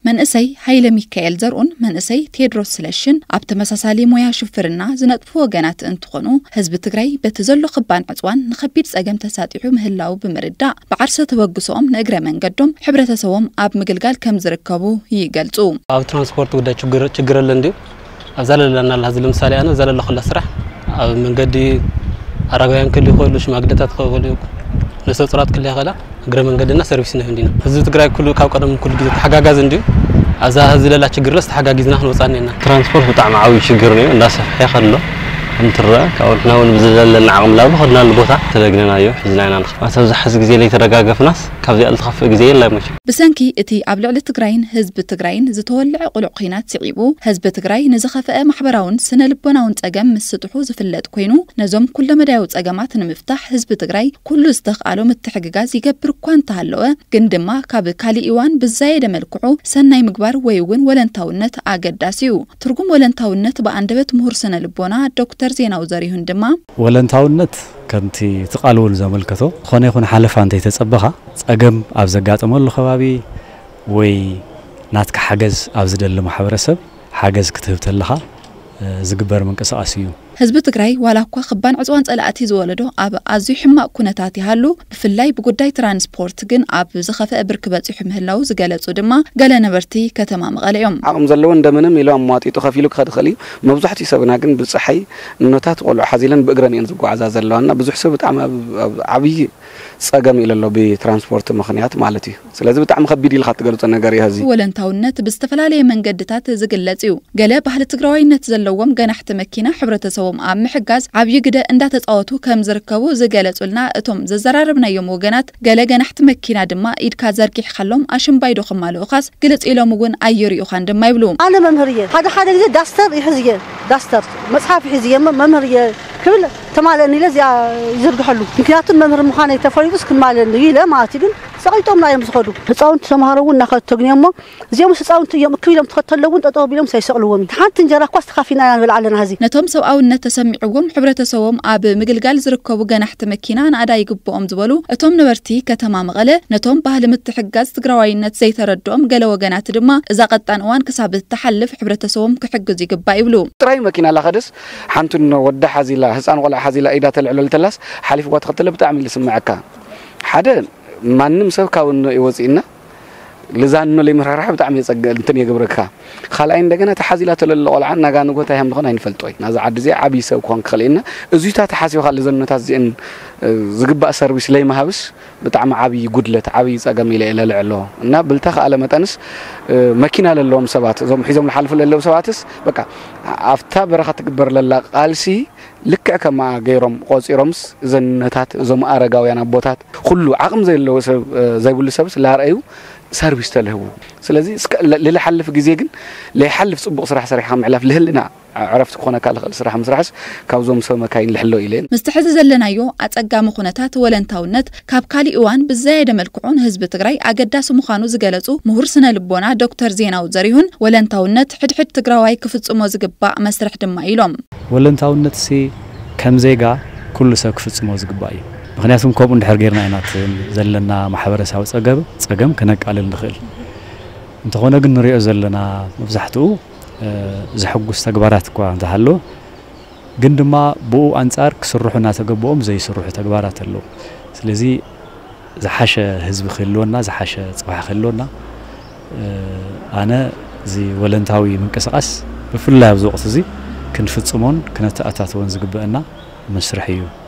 መንእሰይ ሃይለ ሚካኤል ዘርኡን መንእሰይ ቴድሮስ ስለሽን ኣብ ተመሳሳሊ ሞያ ሽፍርና ዝነጥፉ ወገናት እንትኾኑ ህዝቢ ትግራይ በቲ ዘሎ ክባን ዕጽዋን ንኸቢድ ጸገም ተሳጢሑ ምህላው ብምርዳእ ብዓርሰ ተወግሶም ንእግረ መንገዶም ሕብረተሰቦም ኣብ ምግልጋል ከም ዝርከቡ ይገልጹ። ኣብ ትራንስፖርት ጉዳይ ችግር አለ እንዴ? አዛለለና ለሀዝ ለምሳሌ አነ ዘለለ خላ ስራሕ ኣብ መንገዲ አረጋያን ክሊ ሆሉ ሽማግለታት ሆሉ ነሰብ ጽራት ክሊ ያኸላ እግረ መንገድና ሰርቪስ ነው እንዲና ህዝብ ትግራይ ኩሉ ካብ ቀደም ኩሉ ጊዜ ተሐጋጋዝ እንዴ አዛ ህዝለላ ችግር ለስ ተሐጋጊዝና ወጻኔና ትራንስፖርት በጣም ዓዊ ችግር ነው እንዳሰፈ ያኸሎ እንትራ ካውልና ወንብዘለና ዓቅም ላብ ኸድና ለቦታ ተለግነናዮ ሕዝናና ማሰብ ዝሐዝ ጊዜ ላይ ተረጋገፍናስ ካብዚ አልተኸፈ ጊዜ የለ ማች ብሰንኪ እቲ ኣብ ልዕሊ ትግራይን ህዝቢ ትግራይን ዝተወልዐ ቁሉዕ ኺናት ሲዒቡ ህዝቢ ትግራይ ንዝኸፈአ ማሕበራውን ስነ ልቦናውን ጸገም ምስጥሑ ዝፍለጥ ኮይኑ ነዞም ኩለ መዳዩ ጸገማት ንምፍታሕ ህዝቢ ትግራይ ኩሉ ዝተኻሎ ምትሕግጋዝ ይገብር እኳ እንተሃለወ ግን ድማ ካብ ካሊእ እዋን ብዛየደ መልክዑ ሰናይ ምግባር ወይ እውን ወለንታውነት ኣገዳሲዩ ትርጉም ወለንታውነት በአንደበት ምሁር ስነ ልቦና ዶክተር ዜናው ዘሪሁን ድማ ወለንታውነት ከምቲ ተቃልወል ዘመልከቶ ኾነ ይኹን ሓለፋ እንተ ተጸበኻ ጸገም ኣብ ዘጋጠመሉ ከባቢ ወይ ናትካ ሓገዝ ኣብ ዝደሊ ማሕበረሰብ ሓገዝ ክትህብ ተለኻ ዝግበር መንቀሳቀስ እዩ ህዝቢ ትግራይ ዋላኳ ክባን ዕጽዋን ጸላእቲ ዝወለዶ ኣብ ኣዝዩ ሕማቅ ኩነታት ይሃሉ ብፍላይ ብጉዳይ ትራንስፖርት ግን ኣብ ዝኸፈአ ብርክ በጽሑ ምህላው ዝገለጹ ድማ ገለ ነበርቲ ከተማ መቐለ እዮም ዓቅም ዘለዎ እንደምንም ኢሎም ሟጢጡ ከፊሉ ክኸድኸል እዩ መብዛሕትኡ ሰብና ግን ብጽሓይ ኖታት ቆልዑ ሓዚለን ብእግረን እየን ዝጓዓዛ ዘለዋና ብዙሕ ሰብ ብጣዕሚ ዓብይ ጸገም ኢለሎ ብትራንስፖርት ምኽንያት ማለት እዩ ስለዚ ብጣዕሚ ከቢድ ኢልካ ትገልጾ ነገር እዩ ህዚ ወለንታውነት ብዝተፈላለየ መንገድታት ዝግለጽ እዩ ገለ ባህሊ ትግራዋይነት ዘለዎም ገናሕቲ መኪና ሕብረተሰቦም ኣብ ምሕጋዝ ዓብይ ግደ እንዳተጻወቱ ከም ዝርከቡ ዝገለጹልና እቶም ዘዘራርብናዮም ወገናት ገለ ገናሕቲ መኪና ድማ ኢድካ ዘርጊሕ ካሎም ኣሽምባይዶ ከማልኡኻስ ግልጽ ኢሎም እውን ኣይርዩኻን ድማ ይብሉ ኣነ መምህርየ ሓደ ግዜ ዳስተር ይሕዝየ ዳስተር መጽሓፍ ይሕዝየ መምህርየ ክብል ተማለኒ ለዚያ ይዝርግሐሉ ምክንያቱም መምህር ምዃነ ተፈሪዱስ ክማለኒ ኢለ ማለት ግን ሰቂጦምና እዮም ዝኸዱ ህፃውንቲ ተማሃሮውን ናኸተግኒዮሞ እዚኦም ህፃውንቲ እዮም ክብሎም ተኸተለውን ጠጠው ቢሎም ሳይሰቅልዎም ሓንቲ እንጀራ ኳስ ተኻፊና ንበልዓለና ህዚ ነቶም ሰብኣውነት ተሰሚዕዎም ሕብረተሰቦም ኣብ ምግልጋል ዝርከቡ ገናሕቲ መኪና ንኣዳ ይግብኦም ዝበሉ እቶም ነበርቲ ከተማ መቐለ ነቶም ባህሊ ምትሕጋዝ ትግራዋይነት ዘይተረድኦም ገለ ወገናት ድማ እዛ ቀጣን እዋን ክሳብ ተሓልፍ ሕብረተሰቦም ክሕግዙ ይግባእ ይብሉ ጥራይ መኪና ላኸደስ ሓንቲ ወዳ ሓዚላ ህፃን ቆልዓ ሓዚላ ኢዳ ተልዕለል ተላስ ሓሊፍ ጓ ተኸተለ ብጣዕሚ ልስምዓካ ሓደ ማንም ሰብ ካብን ይወጽኢና لزان اللي مرحرح بتعمل يصقل انت يقبرك خلأ عندنا تحازيلات القلعة نجا نقول تهم دخلنا ينفلتوي نازع عد زي عبي سو كون خلينا زيتا تحاسي وخلي زن تازين زقب سيرفيس لي ما هبش بتعم عبي قدلت عبي جميلة إلى العلو إنها بلتخ على متنس ماكينة للوم سبات زم حزم الحلف للوم سباتس بقى أفتى برخة تكبر للا قالسي لك كما غيرهم قوسي رمس زنتات زم أرجع ويانا بوتات كله عقم زي اللي زي بقول سبس لا رأيو سيرفيس تلهو سلازي اللي حلف جزيجن اللي حلف صبغ صراحة صريحة معلف لهلنا عرفت كونا كالخ صراحة مسرحش كاوزوم سو مكاين لحلو إلين مستحز زلنايو أتقام خونتات ولنتاونت كاب كالي إوان بالزايدة ملكعون حزب تجري أجداس مخانو زجلسو مهور سنة لبونا دكتور زيناو زريهون ولنتاونت حد تجراوي كفتس موزقبا مسرح دمايلهم ولنتاونت سي كم زيجا كل سو كفتس موزقباي مخنياتهم كوب ندحر غيرنا عينات زلنا محبرساو صقم كنقالل نخيل انت هنا ግን ንሪኦ ዘለና መብዛሕትኡ ዝሕጉስ ተግባራት እኳ እንተሃሎ ግን ድማ ብኡ አንጻር ክስሩሑና ተገቦም ዘይስሩሑ ተግባራት አሎ ስለዚ ዝሓሸ ህዝብ ክህልወና ዝሓሸ ጽባሕ ክህልወና ኣነ እዚ ወለንታዊ ምንቅስቃስ ብፍላይ ኣብ ወቅት እዚ ክንፍጽሞን ክነተኣታተወን ዝግበአና መስርሕ እዩ